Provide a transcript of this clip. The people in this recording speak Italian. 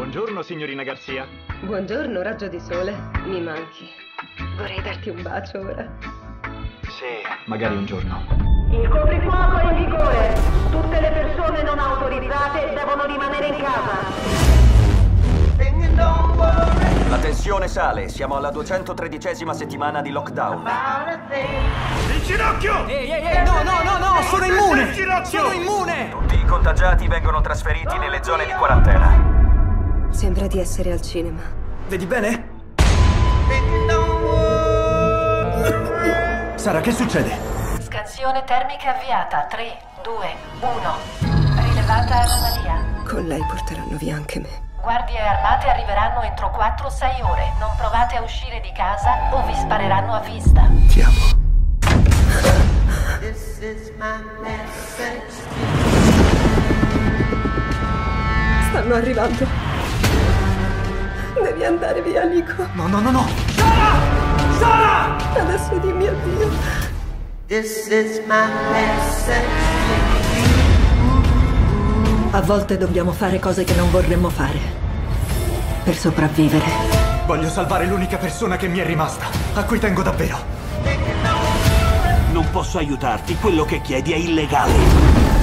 Buongiorno, signorina Garcia. Buongiorno, raggio di sole. Mi manchi. Vorrei darti un bacio ora. Sì, magari un giorno. Il coprifuoco è in vigore. Tutte le persone non autorizzate devono rimanere in casa. La tensione sale, siamo alla 213esima settimana di lockdown. Il ginocchio! Ehi, no, sono immune! Sono immune! Tutti i contagiati vengono trasferiti nelle zone di quarantena. Sembra di essere al cinema. Vedi bene? Sara, che succede? Scansione termica avviata. 3, 2, 1. Rilevata anomalia. Con lei porteranno via anche me. Guardie armate arriveranno entro 4-6 ore. Non provate a uscire di casa o vi spareranno a vista. Ti amo. Stanno arrivando. Devi andare via, Nico. No! Sara! Adesso dimmi addio. A volte dobbiamo fare cose che non vorremmo fare per sopravvivere. Voglio salvare l'unica persona che mi è rimasta, a cui tengo davvero. Non posso aiutarti, quello che chiedi è illegale.